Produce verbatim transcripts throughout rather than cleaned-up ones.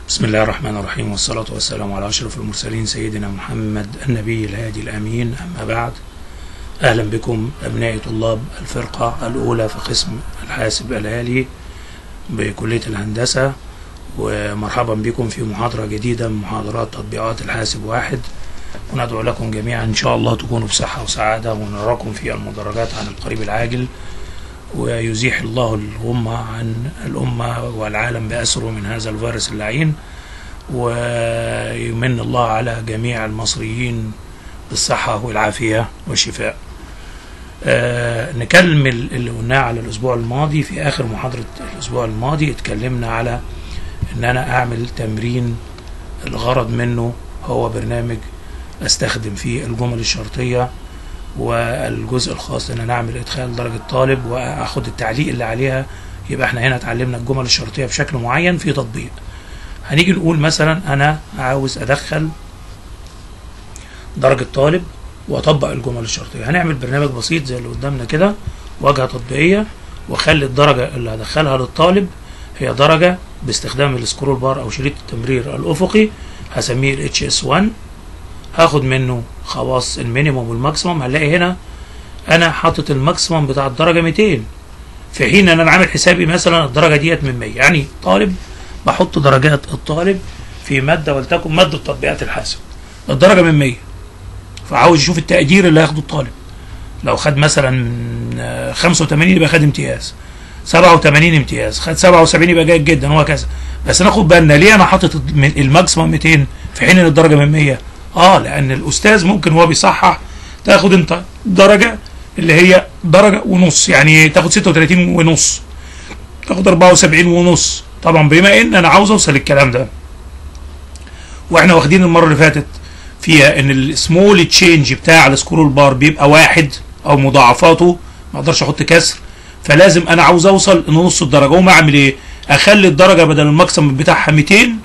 بسم الله الرحمن الرحيم، والصلاة والسلام على أشرف المرسلين سيدنا محمد النبي الهادي الأمين. أما بعد، أهلا بكم أبناء طلاب الفرقة الأولى في قسم الحاسب الآلي بكلية الهندسة، ومرحبا بكم في محاضرة جديدة من محاضرات تطبيقات الحاسب واحد. وندعو لكم جميعا إن شاء الله تكونوا بصحة وسعادة، ونراكم في المدرجات عن القريب العاجل، ويزيح الله الغمة عن الأمة والعالم بأسره من هذا الفيروس اللعين، ويمن الله على جميع المصريين بالصحة والعافية والشفاء. آه نكمل اللي قلناه على الأسبوع الماضي. في آخر محاضرة الأسبوع الماضي اتكلمنا على إن أنا أعمل تمرين الغرض منه هو برنامج أستخدم فيه الجمل الشرطية، والجزء الخاص ان انا اعمل ادخال درجة طالب واخد التعليق اللي عليها. يبقى احنا هنا اتعلمنا الجمل الشرطية بشكل معين في تطبيق. هنيجي نقول مثلا انا عاوز ادخل درجة طالب واطبق الجمل الشرطية. هنعمل برنامج بسيط زي اللي قدامنا كده، واجهة تطبيقية، واخلي الدرجة اللي هدخلها للطالب هي درجة باستخدام السكرول بار او شريط التمرير الافقي، هسميه ال اتش اس واحد. هاخد منه خواص المينيموم والماكسيموم. هنلاقي هنا انا حاطط الماكسيموم بتاع الدرجه مئتين، في حين ان انا عامل حسابي مثلا الدرجه ديت من مية. يعني طالب بحط درجات الطالب في ماده ولتكن ماده تطبيقات الحاسب الدرجه من مية، فعاوز يشوف التقدير اللي هياخده الطالب. لو خد مثلا خمسة وثمانين يبقى خد امتياز، سبعة وثمانين امتياز، خد سبعة وسبعين يبقى جيد جدا، وهكذا. بس ناخد بالنا ليه انا حاطط الماكسيموم مئتين في حين ان الدرجه من مية؟ اه لان الاستاذ ممكن هو بيصحح تاخد انت درجه اللي هي درجه ونص، يعني تاخد ستة وثلاثين ونص، تاخد أربعة وسبعين ونص. طبعا بما ان انا عاوز اوصل للكلام ده، واحنا واخدين المره اللي فاتت فيها ان السمول تشينج بتاع السكرول بار بيبقى واحد او مضاعفاته، ما اقدرش احط كسر، فلازم انا عاوز اوصل لنص الدرجه. وما اعمل ايه؟ اخلي الدرجه بدل الماكسيمم بتاعها مئتين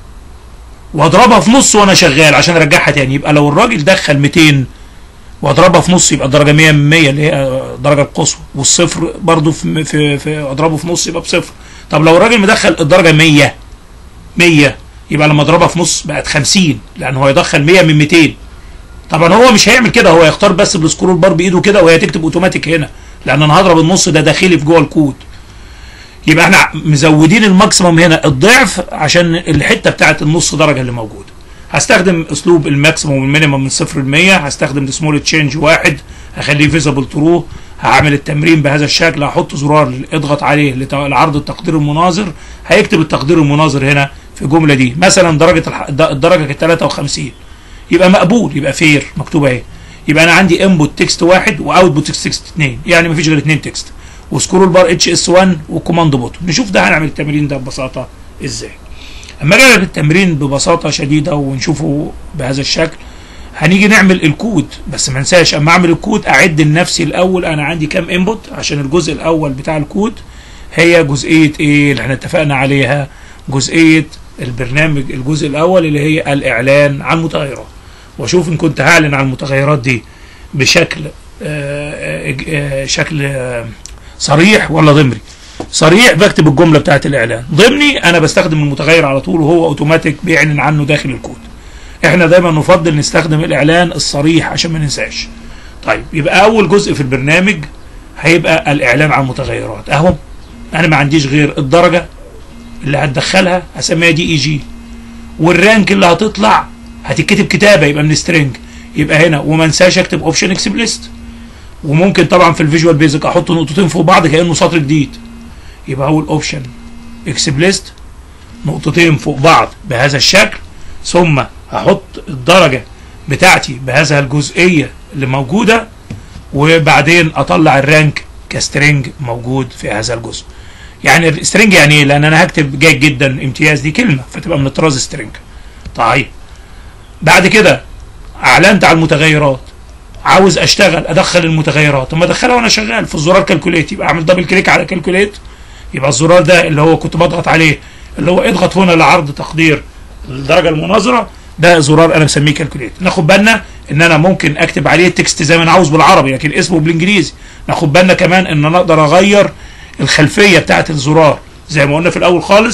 واضربها في نص وانا شغال عشان ارجعها تاني. يبقى لو الراجل دخل مئتين واضربها في نص يبقى الدرجه مية من مية اللي هي الدرجه القصوى، والصفر برضو في, في, في اضربه في نص يبقى بصفر. طب لو الراجل مدخل الدرجه مية مية يبقى لما اضربها في نص بقت خمسين، لان هو يدخل مية من مئتين. طبعا هو مش هيعمل كده، هو يختار بس بالسكرول بار بايده كده وهي تكتب اوتوماتيك هنا، لان انا هضرب النص ده داخلي في جوه الكود. يبقى احنا مزودين الماكسيمم هنا الضعف عشان الحته بتاعت النص درجه اللي موجوده. هستخدم اسلوب الماكسيمم والمينيمم من صفر ل مية. هستخدم السمول تشينج واحد، هخليه فيزابل ترو. هعمل التمرين بهذا الشكل، هحط زرار اضغط عليه لعرض التقدير المناظر، هيكتب التقدير المناظر هنا في الجمله دي. مثلا درجه الدرجه كانت ثلاثة وخمسين، يبقى مقبول، يبقى فير، مكتوبه اهي. يبقى انا عندي انبوت تكست واحد واوتبوت تكست اثنين، يعني مفيش غير اثنين تكست، وسكرول بار اتش اس واحد وكوماند بوتون. نشوف ده هنعمل التمرين ده ببساطه ازاي. اما اجي التمرين ببساطه شديده ونشوفه بهذا الشكل، هنيجي نعمل الكود. بس ما انساش اما اعمل الكود اعد لنفسي الاول انا عندي كام انبوت، عشان الجزء الاول بتاع الكود هي جزئيه ايه اللي احنا اتفقنا عليها، جزئيه البرنامج الجزء الاول اللي هي الاعلان عن المتغيرات. واشوف ان كنت هعلن عن المتغيرات دي بشكل آآ آآ شكل آآ صريح ولا ضمني. صريح بكتب الجمله بتاعت الاعلان، ضمني انا بستخدم المتغير على طول وهو اوتوماتيك بيعلن عنه داخل الكود. احنا دايما نفضل نستخدم الاعلان الصريح عشان ما ننساش. طيب، يبقى اول جزء في البرنامج هيبقى الاعلان عن المتغيرات. اهو انا ما عنديش غير الدرجه اللي هتدخلها هسميها دي اي جي، والرانك اللي هتطلع هتتكتب كتابه يبقى من سترينج، يبقى هنا. وما انساش اكتب اوبشن اكسبليست. وممكن طبعا في الفيجوال بيزك احط نقطتين فوق بعض كانه سطر جديد، يبقى هو الاوبشن اكسبليست نقطتين فوق بعض بهذا الشكل، ثم هحط الدرجه بتاعتي بهذا الجزئيه اللي موجوده، وبعدين اطلع الرانك كسترينج موجود في هذا الجزء. يعني السترينج يعني ايه؟ لان انا هكتب جيد جدا امتياز دي كلمه فتبقى من الطراز سترينج. طيب، بعد كده اعلنت على المتغيرات، عاوز اشتغل ادخل المتغيرات. اما ادخلها وانا شغال في الزرار كالكوليت، يبقى اعمل دبل كليك على كالكوليت. يبقى الزرار ده اللي هو كنت بضغط عليه اللي هو اضغط هنا لعرض تقدير الدرجه المناظره، ده زرار انا مسميه كالكوليت. ناخد بالنا ان انا ممكن اكتب عليه التكست زي ما انا عاوز بالعربي لكن اسمه بالانجليزي. ناخد بالنا كمان ان انا اقدر اغير الخلفيه بتاعه الزرار زي ما قلنا في الاول خالص،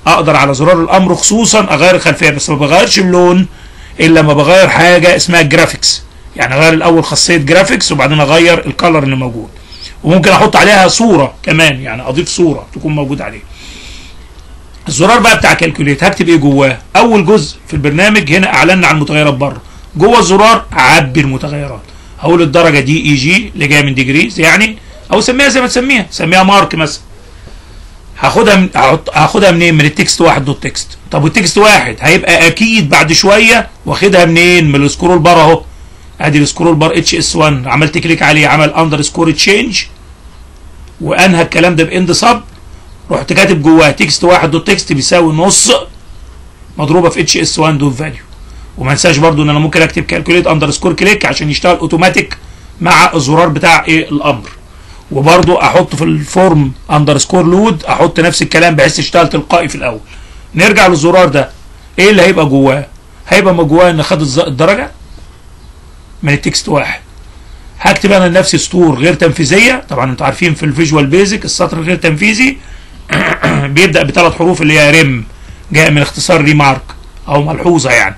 اقدر على زرار الامر خصوصا اغير الخلفيه، بس ما بغيرش اللون الا لما بغير حاجه اسمها جرافيكس، يعني اغير الاول خاصيه جرافيكس وبعدين اغير الكالر اللي موجود، وممكن احط عليها صوره كمان، يعني اضيف صوره تكون موجود عليها. الزرار بقى بتاع كالكوليت هكتب ايه جواه؟ اول جزء في البرنامج هنا اعلنا عن المتغيرات بره، جوه الزرار اعبي المتغيرات، هقول الدرجه دي اي جي اللي جايه من ديجريز يعني، او سميها زي ما تسميها، سميها مارك مثلا. هاخدها من هاخدها منين؟ من التكست واحد دوت تكست. طب والتكست واحد هيبقى اكيد بعد شويه واخدها منين؟ من السكرول بار اهو، ادي السكرول بار اتش اس واحد، عملت كليك عليه عمل اندر سكور تشينج وانهى الكلام ده باند سب، رحت كاتب جواه تكست واحد دوت تكست بيساوي نص مضروبه في اتش اس واحد دوت فاليو. وما انساش برضو ان انا ممكن اكتب كالكوليت اندر سكور كليك عشان يشتغل اوتوماتيك مع الزرار بتاع ايه الامر، وبرضو احط في الفورم اندر سكور لود احط نفس الكلام بحيث يشتغل تلقائي في الاول. نرجع للزرار ده، ايه اللي هيبقى جواه؟ هيبقى جواه ان خد الدرجه من التكست واحد. هكتب انا لنفسي سطور غير تنفيذيه، طبعا انتوا عارفين في الفيجوال بيزك السطر غير تنفيذي بيبدا بثلاث حروف اللي هي ريم، جايه من اختصار ريمارك او ملحوظه يعني.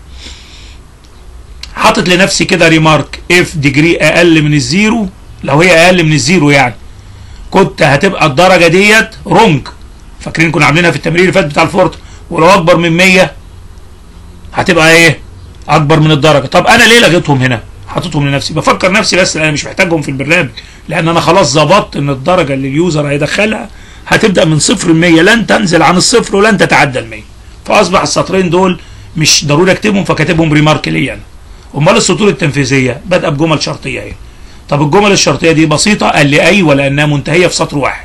حاطط لنفسي كده ريمارك اف ديجري اقل من الزيرو، لو هي اقل من الزيرو يعني كنت هتبقى الدرجه ديت رونج، فاكرين كنا عاملينها في التمرين اللي فات بتاع الفورت، ولو اكبر من مية هتبقى ايه؟ اكبر من الدرجه. طب انا ليه لغيتهم هنا؟ حاططهم لنفسي، بفكر نفسي بس، انا مش محتاجهم في البرنامج، لان انا خلاص ظبطت ان الدرجه اللي اليوزر هيدخلها هتبدا من صفر ل مية، لن تنزل عن الصفر ولن تتعدى ال مية، فاصبح السطرين دول مش ضروري اكتبهم، فكاتبهم ريمارك ليا انا. امال السطور التنفيذيه بادئه بجمل شرطيه اهي. طب الجمل الشرطيه دي بسيطه، قال لي ايوه لانها منتهيه في سطر واحد.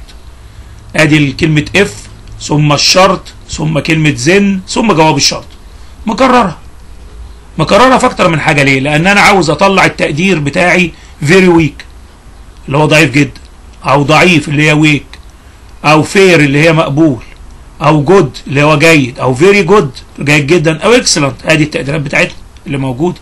ادي كلمه اف ثم الشرط ثم كلمه زن ثم جواب الشرط، مكررها مكررها في اكتر من حاجه. ليه؟ لان انا عاوز اطلع التقدير بتاعي فيري ويك اللي هو ضعيف جدا، او ضعيف اللي هي ويك، او فير اللي هي مقبول، او جود اللي هو جيد، او فيري جود جيد جدا، او اكسلنت. ادي التقديرات بتاعتهم اللي موجوده.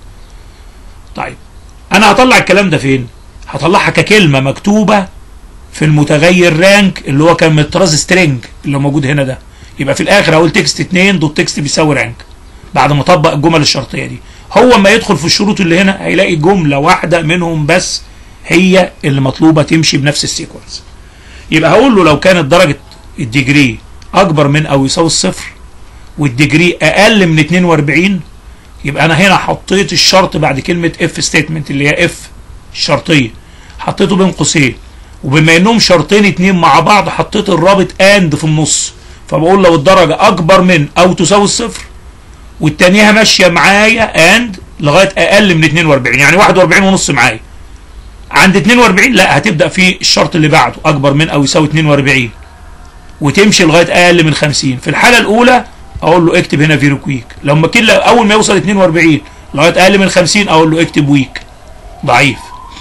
طيب انا هطلع الكلام ده فين؟ هطلعها ككلمه مكتوبه في المتغير رانك اللي هو كان من طراز سترينج اللي موجود هنا ده. يبقى في الاخر هقول تكست اتنين دوت تكست بيساوي رانك بعد ما اطبق الجمل الشرطيه دي. هو ما يدخل في الشروط اللي هنا هيلاقي جمله واحده منهم بس هي اللي مطلوبه تمشي بنفس السيكونس. يبقى هقول له لو كانت درجه الديجري اكبر من او يساوي الصفر والديجري اقل من اتنين واربعين، يبقى انا هنا حطيت الشرط بعد كلمه اف ستيتمنت اللي هي اف الشرطيه، حطيته بين قوسين، وبما انهم شرطين اتنين مع بعض حطيت الرابط اند في النص، فبقول لو الدرجه اكبر من او تساوي الصفر والتانية ماشيه معايا اند لغايه اقل من اتنين واربعين، يعني واحد واربعين ونص معايا. عند اتنين واربعين لا، هتبدا في الشرط اللي بعده اكبر من او يساوي اتنين واربعين وتمشي لغايه اقل من خمسين. في الحاله الاولى اقول له اكتب هنا فيري كويك، لما كده اول ما يوصل اتنين واربعين لغايه اقل من خمسين اقول له اكتب ويك ضعيف.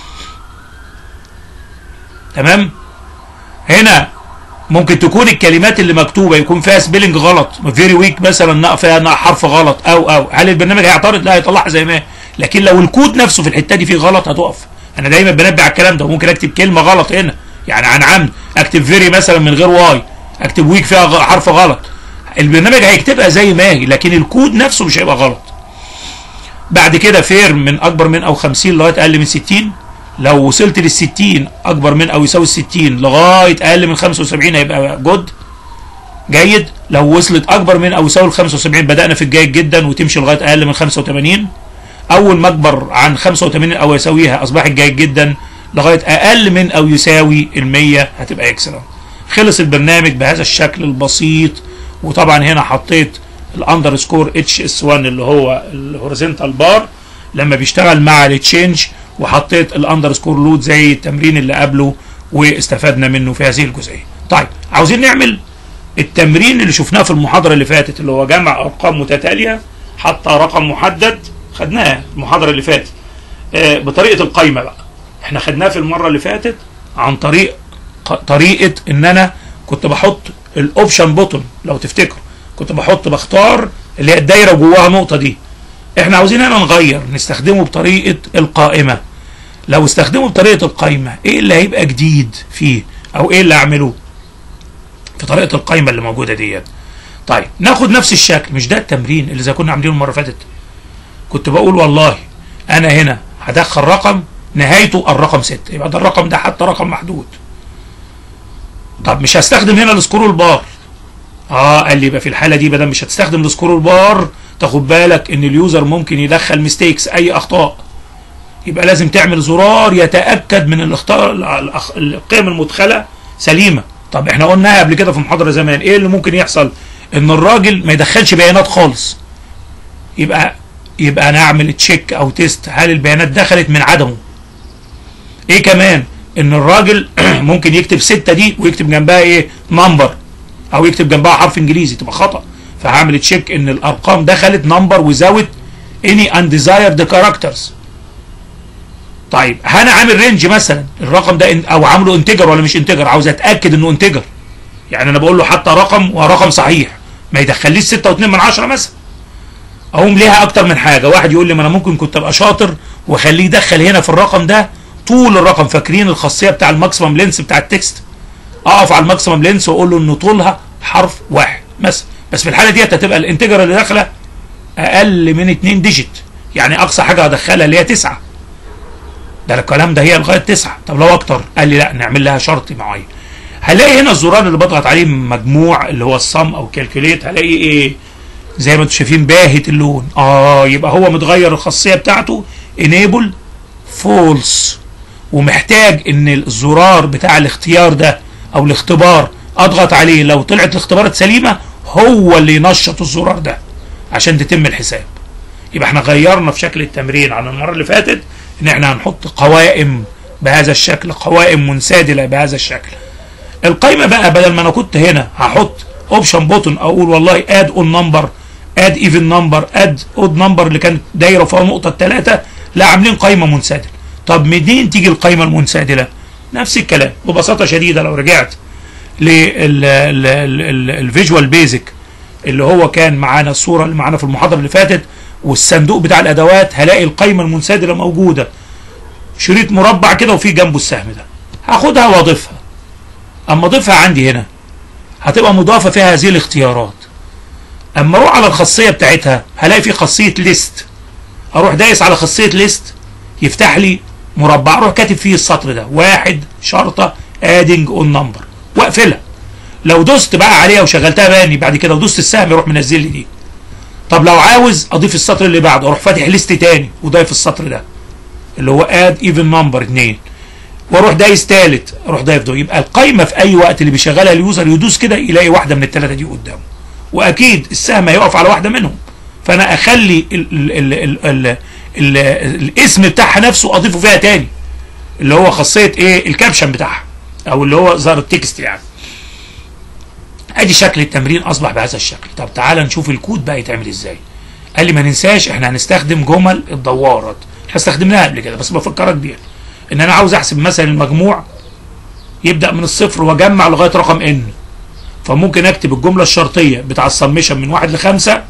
تمام؟ هنا ممكن تكون الكلمات اللي مكتوبه يكون فيها سبيلنج غلط، فيري ويك مثلا فيها حرف غلط او او هل البرنامج هيعترض؟ لا، هيطلعها زي ما هي. لكن لو الكود نفسه في الحته دي فيه غلط هتقف. انا دايما بنبه على الكلام ده، وممكن اكتب كلمه غلط هنا يعني عن عمد، اكتب فيري مثلا من غير واي، اكتب ويك فيها حرف غلط، البرنامج هيكتبها زي ما هي، لكن الكود نفسه مش هيبقى غلط. بعد كده فير من اكبر من او خمسين لغايه اقل من ستين، لو وصلت لل ستين اكبر من او يساوي ستين لغايه اقل من خمسة وسبعين هيبقى جود جيد. لو وصلت اكبر من او يساوي خمسة وسبعين بدانا في الجيد جدا وتمشي لغايه اقل من خمسة وتمانين. اول ما اكبر عن خمسة وتمانين او يساويها اصبحت جيد جدا، لغايه اقل من او يساوي ال مية هتبقى اكسلنت. خلص البرنامج بهذا الشكل البسيط. وطبعا هنا حطيت الاندر سكور اتش اس واحد اللي هو الهوريزونتال بار لما بيشتغل مع التشينج، وحطيت الاندر سكور لود زي التمرين اللي قبله واستفدنا منه في هذه الجزئيه. طيب عاوزين نعمل التمرين اللي شفناه في المحاضره اللي فاتت اللي هو جمع ارقام متتاليه حتى رقم محدد، خدناه المحاضره اللي فاتت آه بطريقه القايمه. بقى احنا خدناه في المره اللي فاتت عن طريق طريقه ان انا كنت بحط الاوبشن بوتون، لو تفتكروا كنت بحط بختار اللي هي الدايره جواها نقطه دي. احنا عاوزين هنا نغير نستخدمه بطريقه القائمه. لو استخدمه بطريقه القائمه ايه اللي هيبقى جديد فيه، او ايه اللي اعمله في طريقه القائمه اللي موجوده ديت؟ طيب ناخد نفس الشكل، مش ده التمرين اللي زي كنا عاملينه المره اللي فاتت؟ كنت بقول والله انا هنا هدخل رقم نهايته الرقم ستة، يبقى ده الرقم ده حتى رقم محدود. طب مش هستخدم هنا السكرول بار. اه قال لي يبقى في الحاله دي بدل مش هتستخدم السكرول بار، تاخد بالك ان اليوزر ممكن يدخل ميستيكس، اي اخطاء، يبقى لازم تعمل زرار يتاكد من الاخطاء القيم المدخله سليمه. طب احنا قلناها قبل كده في محاضره زمان، ايه اللي ممكن يحصل؟ ان الراجل ما يدخلش بيانات خالص. يبقى يبقى انا اعمل تشيك او تيست هل البيانات دخلت من عدمه. ايه كمان؟ ان الراجل ممكن يكتب ستة دي ويكتب جنبها ايه؟ نمبر، او يكتب جنبها حرف انجليزي، تبقى خطأ. فهعمل تشيك ان الارقام دخلت نمبر وزاوت اني undesired كاركترز. طيب انا عامل رينج مثلا، الرقم ده او عامله انتجر ولا مش انتجر، عاوز اتاكد انه انتجر. يعني انا بقول له حتى رقم ورقم صحيح، ما يدخليش ستة واتنين من عشرة مثلا. اقوم ليها اكتر من حاجه. واحد يقول لي ما انا ممكن كنت ابقى شاطر واخليه يدخل هنا في الرقم ده طول الرقم. فاكرين الخاصيه بتاع الماكسيمم لينس بتاع التكست؟ اقف على الماكسيمم لينس واقول له ان طولها حرف واحد مثلا، بس في الحاله ديت هتبقى الانتجر اللي داخله اقل من اتنين ديجيت، يعني اقصى حاجه هدخلها اللي هي تسعة. ده الكلام ده هي لغايه تسعة. طب لو اكتر قال لي لا نعمل لها شرط معين. هلاقي هنا الزرار اللي بضغط عليه مجموع اللي هو الصم او كالكوليت، هلاقي ايه؟ زي ما انتم شايفين باهت اللون. اه يبقى هو متغير الخاصيه بتاعته enable false، ومحتاج ان الزرار بتاع الاختيار ده او الاختبار اضغط عليه، لو طلعت الاختبارات سليمه هو اللي ينشط الزرار ده عشان تتم الحساب. يبقى احنا غيرنا في شكل التمرين عن المره اللي فاتت، ان احنا هنحط قوائم بهذا الشكل، قوائم منسدله بهذا الشكل. القائمه بقى بدل ما انا كنت هنا هحط اوبشن بوتن اقول والله اد اون نمبر، اد ايفن نمبر، اد اود نمبر اللي كانت دايره فيها نقطه الثلاثه، لا عاملين قائمه منسدله. طب منين تيجي القائمه المنسدله؟ نفس الكلام ببساطه شديده. لو رجعت للفيجوال بيزك اللي هو كان معانا، الصوره اللي معانا في المحاضره اللي فاتت، والصندوق بتاع الادوات، هلاقي القائمه المنسدله موجوده، شريط مربع كده وفي جنبه السهم ده. هاخدها واضيفها. اما اضيفها عندي هنا هتبقى مضافه فيها هذه الاختيارات. اما اروح على الخاصيه بتاعتها هلاقي في خاصيه ليست، اروح دايس على خاصيه ليست يفتح لي مربع، اروح كاتب فيه السطر ده واحد شرطه ادنج اون نمبر واقفلها. لو دوست بقى عليها وشغلتها باني بعد كده ودوست السهم يروح منزل لي دي. طب لو عاوز اضيف السطر اللي بعده اروح فاتح ليست تاني وضايف السطر ده اللي هو اد ايفن نمبر اتنين، واروح دايس تالت اروح ضايف ده. يبقى القايمه في اي وقت اللي بيشغلها اليوزر يدوس كده يلاقي واحده من الثلاثه دي قدامه، واكيد السهم هيقف على واحده منهم. فانا اخلي ال ال ال ال ال ال الاسم بتاعها نفسه اضيفه فيها تاني، اللي هو خاصيه ايه؟ الكابشن بتاعها، او اللي هو ظهر التكست يعني. ادي شكل التمرين اصبح بهذا الشكل. طب تعالى نشوف الكود بقى يتعمل ازاي. قال لي ما ننساش احنا هنستخدم جمل الدوارات، احنا استخدمناها قبل كده بس بفكرك بيها. ان انا عاوز احسب مثلا المجموع يبدا من الصفر واجمع لغايه رقم ان، فممكن اكتب الجمله الشرطيه بتاع السميشن من واحد لخمسه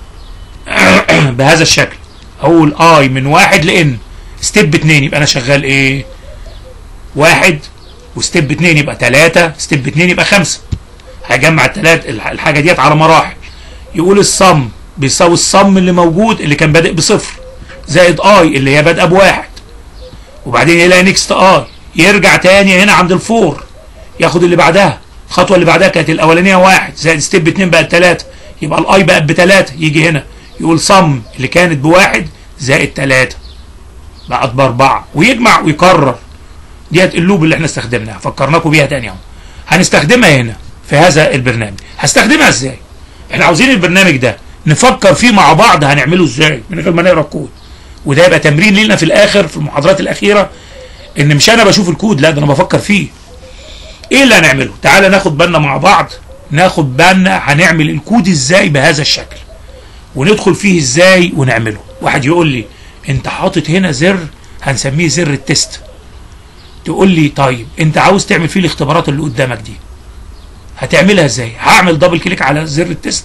بهذا الشكل. اقول اي من واحد لان ستيب اتنين، يبقى انا شغال ايه؟ واحد، وستيب اتنين يبقى تلاته، ستيب اتنين يبقى خمسه. هجمع التلات الحاجه ديت على مراحل. يقول الصم بيساوي الصم اللي موجود اللي كان بادئ بصفر زائد اي اللي هي بادئه بواحد، وبعدين يلاقي نيكست اي، يرجع تاني هنا عند الفور ياخد اللي بعدها. الخطوه اللي بعدها كانت الاولانيه واحد زائد ستيب اتنين بقت تلاته، يبقى الاي بقت بتلاته، يجي هنا يقول صم اللي كانت بواحد زائد تلاته بقت باربعه، ويجمع ويكرر. ديت اللوب اللي احنا استخدمناها، فكرناكم بيها تاني اهو. هنستخدمها هنا في هذا البرنامج. هستخدمها ازاي؟ احنا عاوزين البرنامج ده نفكر فيه مع بعض هنعمله ازاي من غير ما نقرا الكود، وده يبقى تمرين لينا في الاخر في المحاضرات الاخيره، ان مش انا بشوف الكود، لا ده انا بفكر فيه. ايه اللي هنعمله؟ تعالى ناخد بالنا مع بعض، ناخد بالنا هنعمل الكود ازاي بهذا الشكل وندخل فيه ازاي ونعمله. واحد يقول لي انت حاطط هنا زر هنسميه زر التست. تقول لي طيب انت عاوز تعمل فيه الاختبارات اللي قدامك دي، هتعملها ازاي؟ هعمل دبل كليك على زر التست،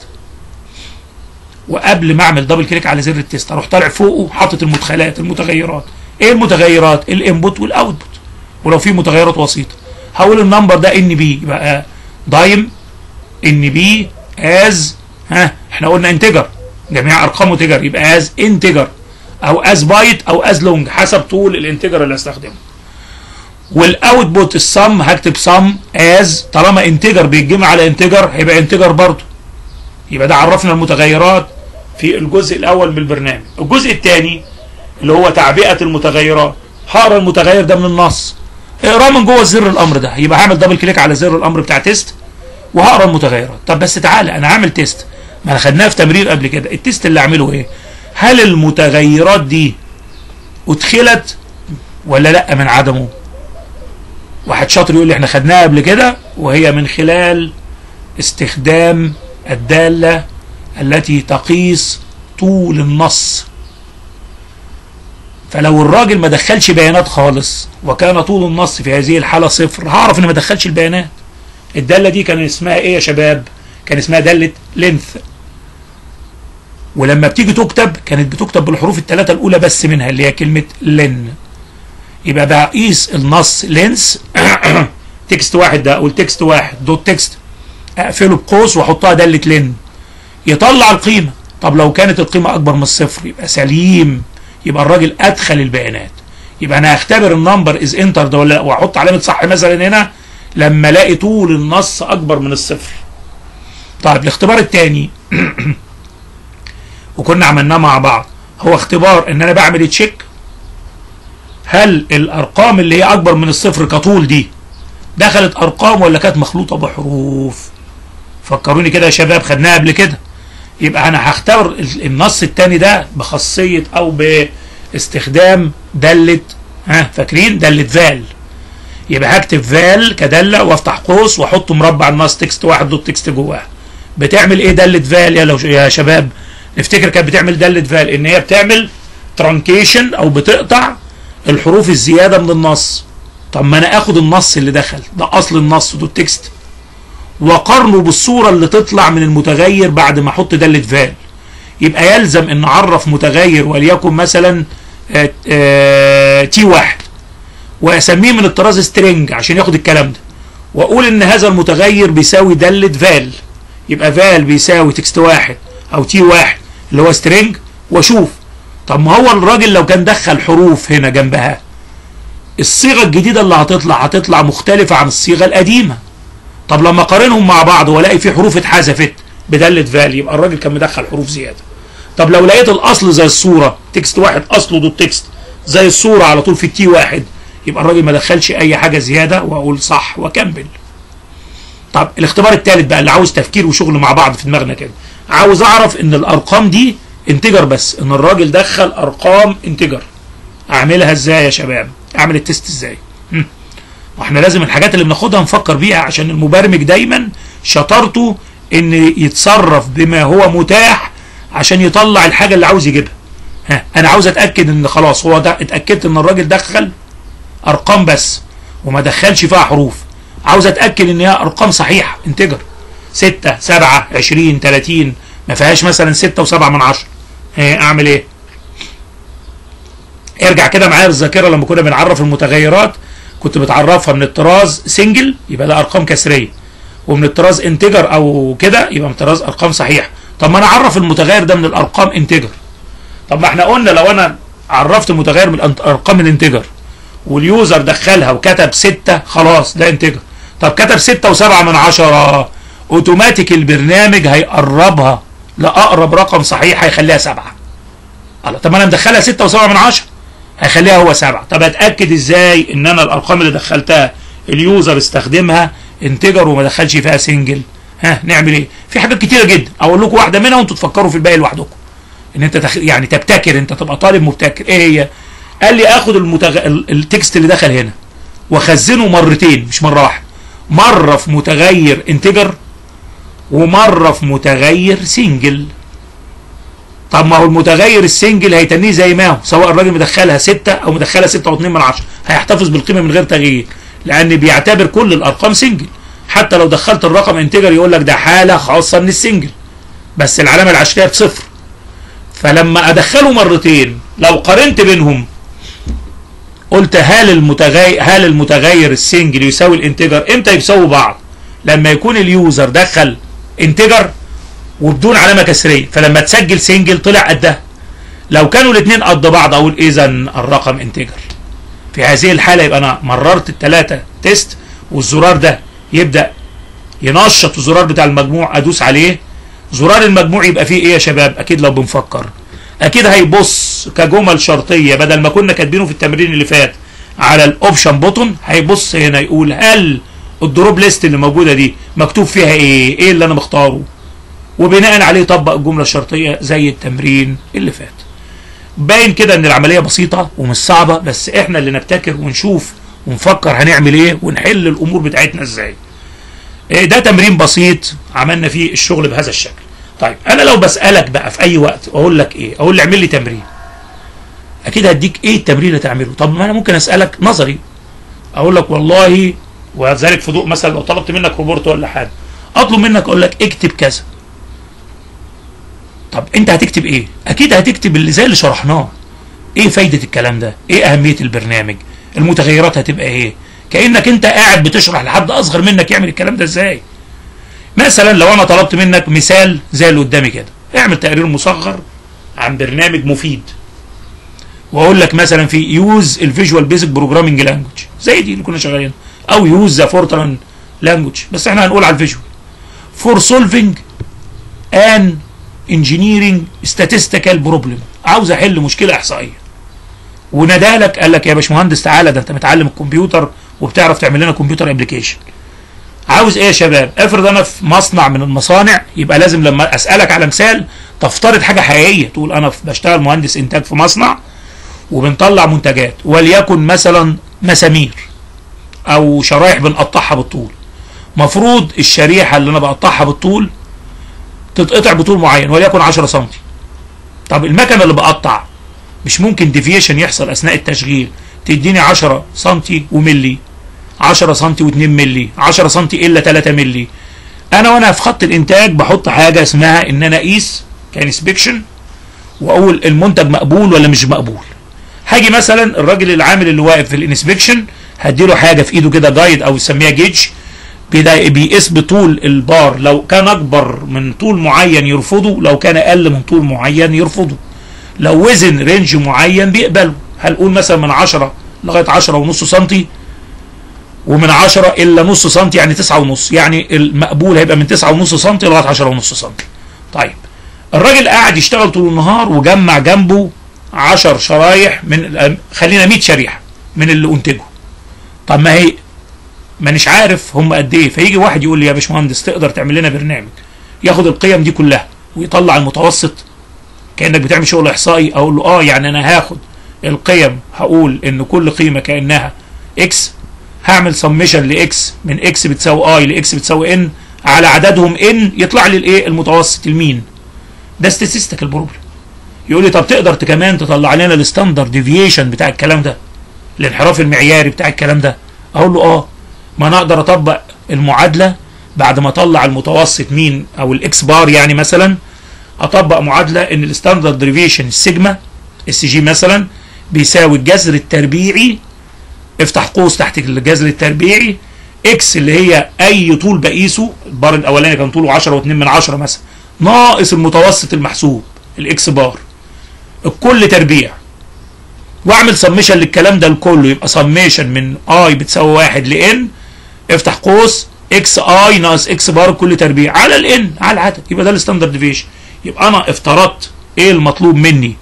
وقبل ما اعمل دبل كليك على زر التست اروح طالع فوقه حاطط المدخلات المتغيرات. ايه المتغيرات؟ الانبوت والاوتبوت، ولو في متغيرات وسيطه. هقول النمبر ده ان بي، يبقى دايم ان بي از ها احنا قلنا انتجر، جميع ارقامه تجر، يبقى از انتجر او از بايت او از لونج حسب طول الانتجر اللي هستخدمه. والاوتبوت السم هكتب سم از، طالما انتجر بيتجمع على انتجر هيبقى انتجر برضه. يبقى ده عرفنا المتغيرات في الجزء الاول من البرنامج. الجزء الثاني اللي هو تعبئه المتغيرات، هقرا المتغير ده من النص، اقراه من جوه زر الامر ده، يبقى هعمل دبل كليك على زر الامر بتاع تيست وهقرا المتغيرات. طب بس تعالى انا هعمل تيست، ما انا خدناها في تمرين قبل كده. التيست اللي اعمله ايه؟ هل المتغيرات دي ادخلت ولا لا من عدمه؟ واحد شاطر يقول لي احنا خدناها قبل كده، وهي من خلال استخدام الدالة التي تقيس طول النص. فلو الراجل ما دخلش بيانات خالص وكان طول النص في هذه الحالة صفر، هعرف ان ما دخلش البيانات. الدالة دي كان اسمها ايه يا شباب؟ كان اسمها دالة لينث، ولما بتيجي تكتب كانت بتكتب بالحروف الثلاثة الأولى بس منها اللي هي كلمة لن. يبقى بقيس النص لينس تكست واحد ده، أقول تكست واحد دوت تكست، أقفله بقوس وأحطها دالة لن، يطلع القيمة. طب لو كانت القيمة أكبر من الصفر يبقى سليم، يبقى الراجل أدخل البيانات. يبقى أنا هختبر النمبر إز إنتر ده ولا لا، وأحط علامة صح مثلا هنا لما ألاقي طول النص أكبر من الصفر. طيب الاختبار الثاني وكنا عملناه مع بعض، هو اختبار ان انا بعمل تشيك هل الارقام اللي هي اكبر من الصفر كطول دي دخلت ارقام ولا كانت مخلوطه بحروف. فكروني كده يا شباب، خدناها قبل كده. يبقى انا هختبر النص الثاني ده بخاصيه او باستخدام داله، ها فاكرين داله فال. يبقى هكتب فال كداله وافتح قوس واحط مربع النص تكست واحد دوت تكست جواه. بتعمل ايه داله فال يا لو يا شباب؟ نفتكر كانت بتعمل دالة فال ان هي بتعمل ترانكيشن او بتقطع الحروف الزياده من النص. طب ما انا اخد النص اللي دخل ده اصل النص دوت تكست واقارنه بالصوره اللي تطلع من المتغير بعد ما احط دالة فال. يبقى يلزم ان اعرف متغير وليكن مثلا تي واحد واسميه من الطراز سترينج عشان ياخد الكلام ده، واقول ان هذا المتغير بيساوي دالة فال. يبقى فال بيساوي تكست واحد او تي واحد اللي هو سترينج، واشوف طب ما هو الراجل لو كان دخل حروف هنا جنبها الصيغه الجديده اللي هتطلع هتطلع مختلفه عن الصيغه القديمه. طب لما اقارنهم مع بعض والاقي في حروف اتحذفت بداله فال يبقى الراجل كان مدخل حروف زياده. طب لو لقيت الاصل زي الصوره تكست واحد اصله دوت تكست زي الصوره على طول في التي واحد يبقى الراجل ما دخلش اي حاجه زياده، واقول صح واكمل. طب الاختبار الثالث بقى اللي عاوز تفكير وشغل مع بعض في دماغنا كده، عاوز اعرف ان الارقام دي انتجر بس، ان الراجل دخل ارقام انتجر. اعملها ازاي يا شباب؟ اعمل التست ازاي؟ واحنا لازم الحاجات اللي بناخدها نفكر بيها، عشان المبرمج دايما شطارته ان يتصرف بما هو متاح عشان يطلع الحاجه اللي عاوز يجيبها. ها انا عاوز اتاكد ان خلاص هو ده اتاكدت ان الراجل دخل ارقام بس وما دخلش فيها حروف. عاوز اتاكد ان هي ارقام صحيحه انتجر ستة سبعة عشرين تلاتين، ما فيهاش مثلا ستة وسبعة من عشرة. اعمل ايه؟ ارجع كده معايا بالذاكره لما كنا بنعرف المتغيرات كنت بتعرفها من الطراز سنجل يبقى ده ارقام كسريه، ومن الطراز انتجر او كده يبقى من الطراز ارقام صحيحه. طب ما انا اعرف المتغير ده من الارقام انتجر. طب ما احنا قلنا لو انا عرفت المتغير من ارقام الانتجر واليوزر دخلها وكتب ستة خلاص ده انتجر. طب كتب ستة وسبعة من عشرة اوتوماتيك البرنامج هيقربها لاقرب رقم صحيح هيخليها سبعة. طب انا مدخلها ستة وسبعة من عشرة هيخليها هو سبعة. طب اتاكد ازاي ان انا الارقام اللي دخلتها اليوزر استخدمها انتجر وما دخلش فيها سنجل؟ ها نعمل ايه؟ في حاجات كتيره جدا اقول لكم واحده منها وانتوا تفكروا في الباقي لوحدكم. ان انت تخ... يعني تبتكر، انت تبقى طالب مبتكر. ايه هي؟ قال لي اخد المتغ... التكست اللي دخل هنا واخزنه مرتين مش مره واحده، مره في متغير انتجر ومره في متغير سنجل. طب ما هو المتغير السنجل هيتنيه زي ما هو سواء الراجل مدخلها ستة او مدخلها ستة واتنين من عشرة، هيحتفظ بالقيمه من غير تغيير لان بيعتبر كل الارقام سنجل. حتى لو دخلت الرقم انتجر يقول لك ده حاله خاصه من السنجل بس العلامه العشريه بصفر. فلما ادخله مرتين لو قارنت بينهم قلت هل المتغير هل المتغير السنجل يساوي الانتجر؟ امتى يساوي بعض؟ لما يكون اليوزر دخل انتجر وبدون علامه كسريه، فلما تسجل سنجل طلع قدها. لو كانوا الاثنين قد بعض اقول اذا الرقم انتجر. في هذه الحاله يبقى انا مررت الثلاثه تيست، والزرار ده يبدا ينشط الزرار بتاع المجموع، ادوس عليه زرار المجموع يبقى فيه ايه يا شباب؟ اكيد لو بنفكر اكيد هيبص كجمل شرطيه بدل ما كنا كاتبينه في التمرين اللي فات على الاوبشن بوتون، هيبص هنا يقول هل الدروب ليست اللي موجوده دي مكتوب فيها ايه؟ ايه اللي انا مختاره؟ وبناء عليه طبق الجمله الشرطيه زي التمرين اللي فات. باين كده ان العمليه بسيطه ومش صعبه، بس احنا اللي نبتكر ونشوف ونفكر هنعمل ايه ونحل الامور بتاعتنا ازاي. إيه ده تمرين بسيط عملنا فيه الشغل بهذا الشكل. طيب انا لو بسالك بقى في اي وقت اقول لك ايه؟ اقول لي اعمل لي تمرين. اكيد هديك ايه التمرين اللي تعمله. طب ما انا ممكن اسالك نظري، اقول لك والله، وذلك في ضوء مثلا لو طلبت منك روبورت ولا حاجه، اطلب منك اقول لك اكتب كذا. طب انت هتكتب ايه؟ اكيد هتكتب اللي زي اللي شرحناه. ايه فايده الكلام ده؟ ايه اهميه البرنامج؟ المتغيرات هتبقى ايه؟ كانك انت قاعد بتشرح لحد اصغر منك يعمل الكلام ده ازاي. مثلا لو انا طلبت منك مثال زي اللي قدامي كده، اعمل تقرير مصغر عن برنامج مفيد، واقول لك مثلا في يوز الفيجوال بيزك بروجرامنج لانجوج زي دي اللي كنا شغالين، او يوز ذا فورتران لانجوج، بس احنا هنقول على الفيجوال فور سولفينج ان انجينيرنج statistical بروبلم. عاوز احل مشكله احصائيه، ونادالك قال لك يا باشمهندس تعالى، ده انت متعلم الكمبيوتر وبتعرف تعمل لنا كمبيوتر ابلكيشن. عاوز ايه يا شباب؟ افرض انا في مصنع من المصانع، يبقى لازم لما اسالك على مثال تفترض حاجه حقيقيه، تقول انا بشتغل مهندس انتاج في مصنع وبنطلع منتجات، وليكن مثلا مسامير او شرايح بنقطعها بالطول. مفروض الشريحه اللي انا بقطعها بالطول تتقطع بطول معين وليكن عشرة سم. طب المكنه اللي بقطع مش ممكن ديفيشن يحصل اثناء التشغيل تديني عشرة سم وملي، عشرة سم و2 ملي، عشرة سم الا ثلاثة ملي. انا وانا في خط الانتاج بحط حاجه اسمها ان انا اقيس كانسبكشن واقول المنتج مقبول ولا مش مقبول. هاجي مثلا الراجل العامل اللي واقف في الانسبكشن هديله حاجه في ايده كده جايد او يسميها جيج، بيقيس بطول البار، لو كان اكبر من طول معين يرفضه، لو كان اقل من طول معين يرفضه، لو وزن رينج معين بيقبله. هنقول مثلا من عشرة لغايه عشرة ونص سنتي، ومن عشرة الا نص سنتي يعني تسعة ونص، يعني المقبول هيبقى من تسعة ونص سنتي لغايه عشرة ونص سنتي. طيب الراجل قاعد يشتغل طول النهار وجمع جنبه عشر شرايح من، خلينا مية شريحه من اللي انتجه. طب ما هي مانيش عارف هم قد ايه، فيجي واحد يقول لي يا باشمهندس تقدر تعمل لنا برنامج ياخد القيم دي كلها ويطلع المتوسط كانك بتعمل شغل احصائي؟ اقول له اه، يعني انا هاخد القيم، هقول ان كل قيمه كانها اكس، هعمل سميشن لاكس من اكس بتساوي اي لاكس بتساوي ان على عددهم ان، يطلع لي الايه؟ المتوسط المين. ده statistical بروبلم. يقول لي طب تقدر كمان تطلع لنا الستاندرد ديفيشن بتاع الكلام ده، الانحراف المعياري بتاع الكلام ده؟ اقول له اه، ما انا اقدر اطبق المعادله بعد ما اطلع المتوسط مين او الاكس بار، يعني مثلا اطبق معادله ان الستاندرد ديفيشن السيجما اس جي مثلا بيساوي الجذر التربيعي، افتح قوس تحت الجذر التربيعي اكس اللي هي اي طول بقيسه، البار الاولاني كان طوله عشرة واتنين من عشرة مثلا، ناقص المتوسط المحسوب الاكس بار الكل تربيع، واعمل سميشن للكلام ده الكله، يبقى سميشن من اي بتساوي واحد لان، افتح قوس اكس اي ناقص اكس بار كل تربيع على الان على العدد، يبقى ده الستاندرد ديفيشن. يبقى انا افترضت ايه المطلوب مني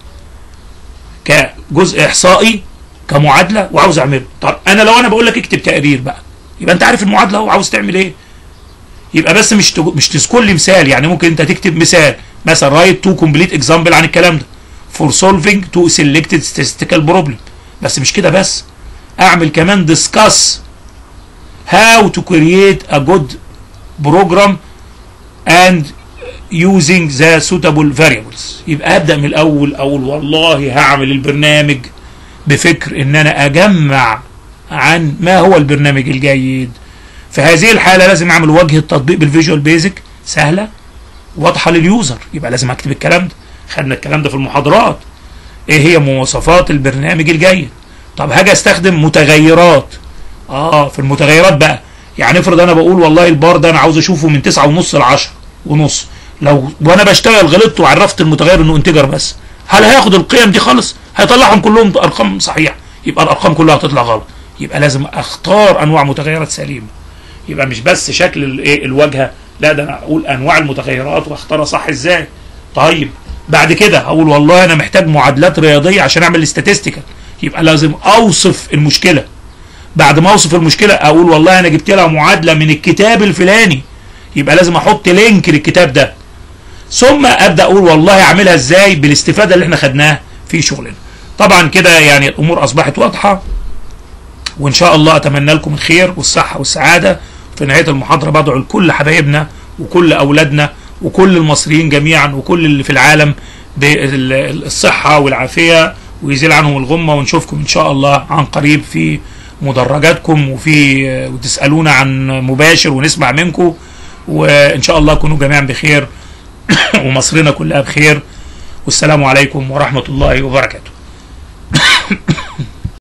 كجزء احصائي كمعادله وعاوز اعمله. طب انا لو انا بقول لك اكتب تقرير بقى، يبقى انت عارف المعادله اهو عاوز تعمل ايه. يبقى بس مش مش تذكر لي مثال، يعني ممكن انت تكتب مثال مثلا رايت تو كومبليت اكزامبل عن الكلام ده for solving to selected statistical problem، بس مش كده بس، اعمل كمان discuss how to create a good program and using the suitable variables. يبقى ابدا من الاول، اقول والله هعمل البرنامج بفكر ان انا اجمع عن ما هو البرنامج الجيد. في هذه الحاله لازم اعمل واجهه تطبيق بالفيجوال بيزك سهله واضحه لليوزر، يبقى لازم اكتب الكلام ده. خدنا الكلام ده في المحاضرات، ايه هي مواصفات البرنامج الجيد. طب هاجي استخدم متغيرات، اه في المتغيرات بقى، يعني افرض انا بقول والله البار ده انا عاوز اشوفه من تسعة ونص ل عشرة ونص، لو وانا بشتغل غلطت وعرفت المتغير انه انتجر بس، هل هياخد القيم دي خالص؟ هيطلعهم كلهم ارقام صحيحه، يبقى الارقام كلها هتطلع غلط. يبقى لازم اختار انواع متغيرات سليمه. يبقى مش بس شكل الايه الواجهه، لا ده انا اقول انواع المتغيرات واختارها صح ازاي. طيب بعد كده اقول والله انا محتاج معادلات رياضيه عشان اعمل استاتستيكال، يبقى لازم اوصف المشكله. بعد ما اوصف المشكله اقول والله انا جبت لها معادله من الكتاب الفلاني، يبقى لازم احط لينك للكتاب ده. ثم ابدا اقول والله اعملها ازاي بالاستفاده اللي احنا خدناها في شغلنا. طبعا كده يعني الامور اصبحت واضحه، وان شاء الله اتمنى لكم الخير والصحه والسعاده. في نهايه المحاضره بدعو لكل حبايبنا وكل اولادنا وكل المصريين جميعا وكل اللي في العالم بالصحه والعافيه ويزيل عنهم الغمه، ونشوفكم ان شاء الله عن قريب في مدرجاتكم وفي وتسالونا عن مباشر ونسمع منكم، وان شاء الله كونوا جميعا بخير ومصرنا كلها بخير، والسلام عليكم ورحمه الله وبركاته.